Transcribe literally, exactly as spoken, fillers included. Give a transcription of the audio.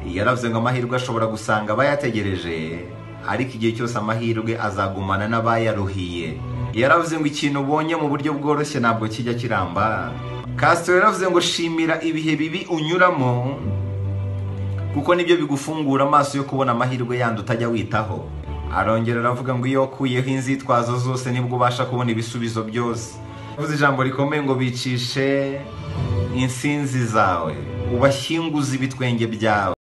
yaravuze ngo amahirwe ashobora gusanga abayategereje, ariko igihe cyose amahirwe azagumana n'abayaruhiye. Yaravuze ngo ikintu ubonye mu buryo bworoshye ntabwo kijya kiramba. Castro yaravuze ngo shimira ibihe bibi unyuramo, kuko nibyo bigufungura amaso yo kubona amahirwe yandi utajya witaho. Arongera aravuga ngo iyo wakuyeho inzitwazo zose nibwo ubasha kubona ibisubizo byose. Yavuze ijambo rikomeye ngo bicishe insinzi zawe, ubashyinguze ibitwenge byawe.